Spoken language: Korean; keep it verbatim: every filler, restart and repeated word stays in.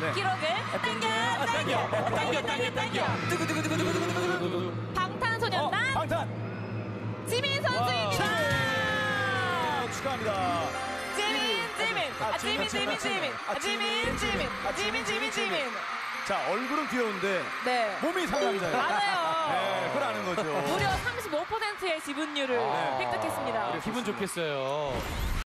네. 기록을 당겨, 당겨, 당겨, 당겨, 당겨. 두구두구두구두구두구두구. 방탄소년단 어, 방탄. 지민 선수입니다. 아, 축하합니다. 지민, 지민, 아, 지민, 지민, 지민, 아, 지민, 지민, 아, 지민, 지민, 지민. 자, 얼굴은 귀여운데 네. 몸이 상남자예요. 맞아요. 네, 그걸 아는 거죠. 무려 삼십오 퍼센트의 지분율을 네. 획득했습니다. 기분 좋겠어요.